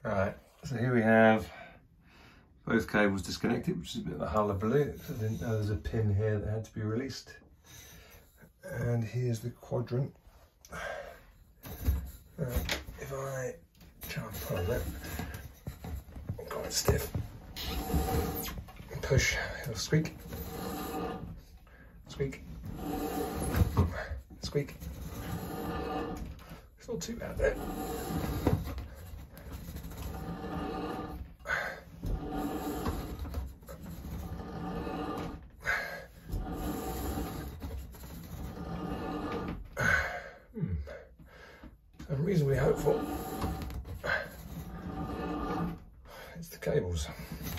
Right, so here we have both cables disconnected, which is a bit of a hullabaloo. I didn't know there's a pin here that had to be released. And here's the quadrant. If I try and pull on that, quite stiff. Push, it'll squeak. Squeak. Squeak. It's not too bad there. I'm reasonably hopeful. It's the cables.